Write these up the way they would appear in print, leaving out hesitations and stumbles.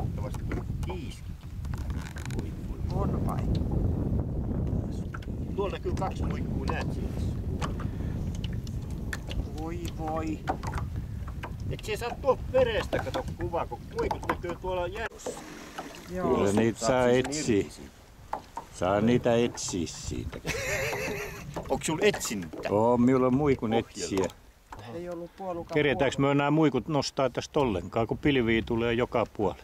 mahtavasti kiiski. On vai? Tuolla näkyy 2 muikkuu, näet siinä. Voi. Et sä saa tuolta verestä kato kuvaa, kun muikut näkyy tuolla järvessä. Kyllä niitä saa etsiä. Saa niitä etsiä siitä. Onko sulla etsintä? Oo, minulla on muikun etsiä. Ei ollut puolukan. Keretäänkö me nämä muikut nostaa tästä ollenkaan, kun pilviä tulee joka puolella?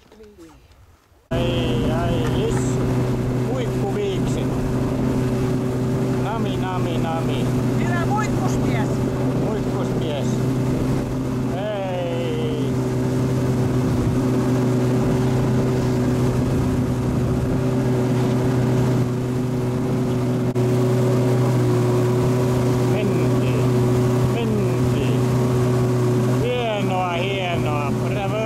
Ai, lissu. Muikkuviikset. Nami. Minä muikkusmies. Muikkusmies. Hei. Mentiin. Hienoa. Bravo.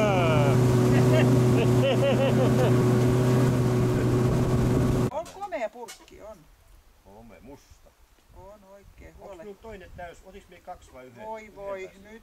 On komea purkki, on. Ome, musta. On oikein Onko huole. minulla toinen täys? Otis me 2 vai 1? Voi, nyt.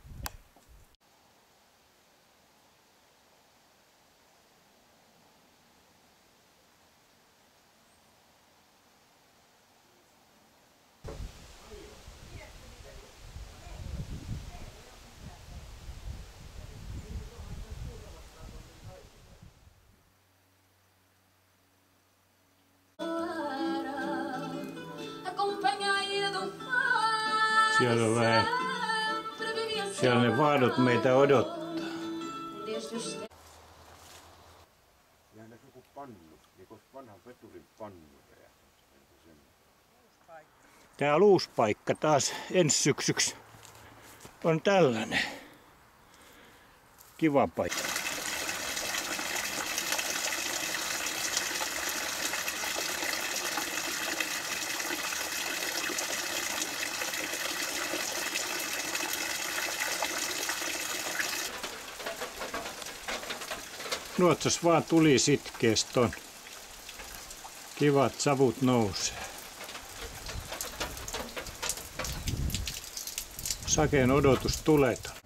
Siellä on vähän. Siellä ne vaadot meitä odottaa. Jää näkyy joku pannu, niin kuin vanhan veturin pannu räjähtänyt. Tää uusi paikka taas ensi syksyksi on tällainen. Kiva paikka. Nuotsas vaan tuli sitkeästi on. Kivat savut nousee. Sakeen odotus tuleton.